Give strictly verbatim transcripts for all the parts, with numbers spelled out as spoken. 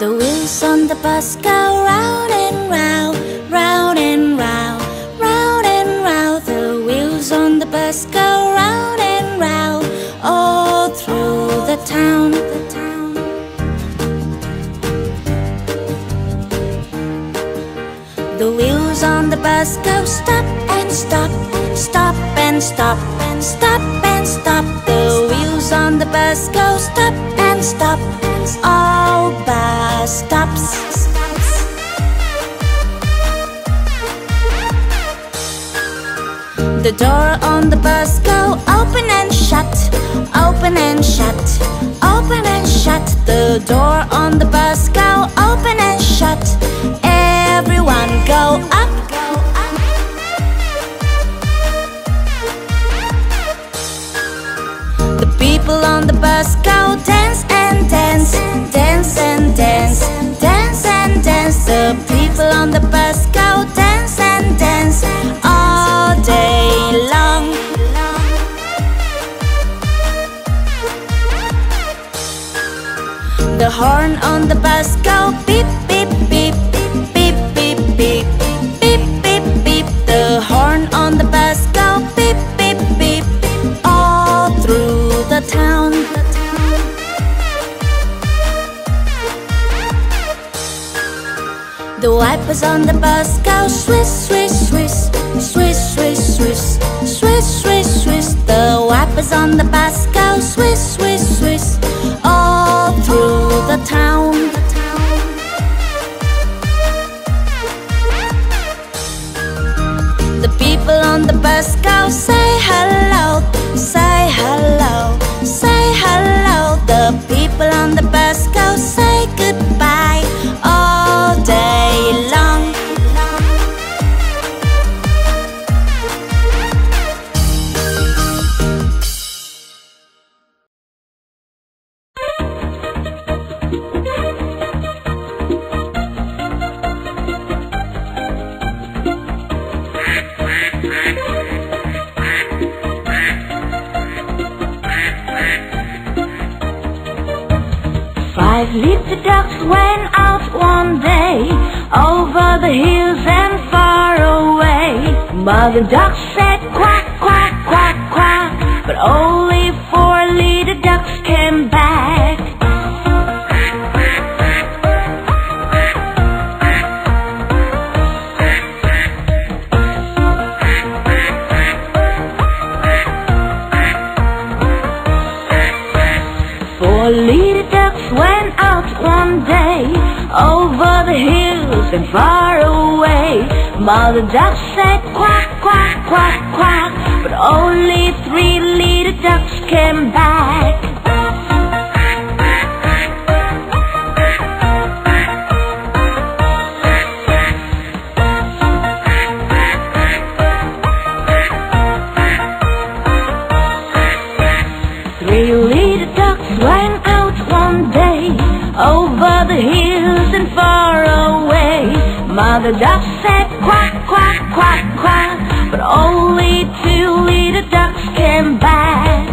The wheels on the bus go round and round, round and round, round and round. The wheels on the bus go round and round, all through the town. The wheels on the bus go stop and stop, stop and stop, and stop and stop. The wheels on the bus go stop and stop, all bus stops. The door on the bus go open and shut, open and shut, open and shut. The door on the bus go open and shut. Everyone go up, go up. The people on the bus go dance and dance, dance and dance, dance and dance. The people on the bus go dance and dance all day long. The horn on the bus go beep, beep, beep, beep, beep, beep, beep, beep, beep. The horn on the bus go beep, beep, beep, all through the town. The wipers on the bus go swish, swish, swish, swish, swish, swish, swish, swish, swish. The wipers on the bus go swish, swish, swish, all through the town. The people on the bus go say hello, say hello, say hello. The people on the bus go say goodbye all day long. Five little ducks went out one day, over the hills and far away. Mother duck said quack, quack, quack, quack, but only four little ducks came back. Four little ducks went out one day, over the hills and far away. Mother duck said quack, quack, quack, quack, but only three little ducks came back. Three little ducks went out one day, over the hills and far away. Mother duck said quack, quack, quack, quack, but only two little ducks came back.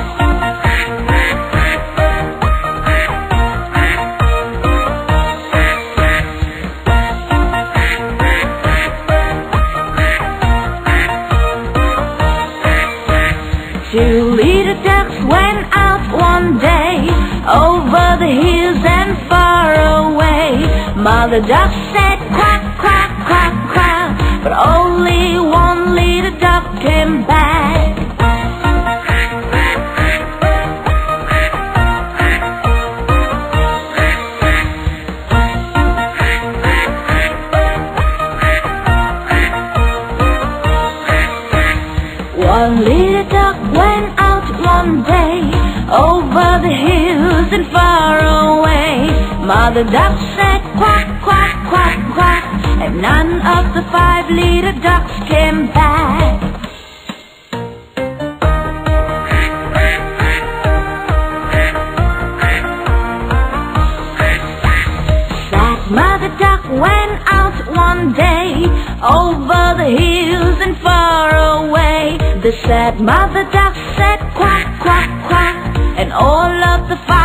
Two little ducks went out one day, over the hills and far away. Mother duck said quack, quack, quack, quack, but only one little duck came back. One little duck went out one day, over the hills and far away. Mother duck said quack, quack, quack, quack, and none of the five little ducks came back. Sad mother duck went out one day, over the hills and far away. The sad mother duck said quack, quack, quack, and all of the five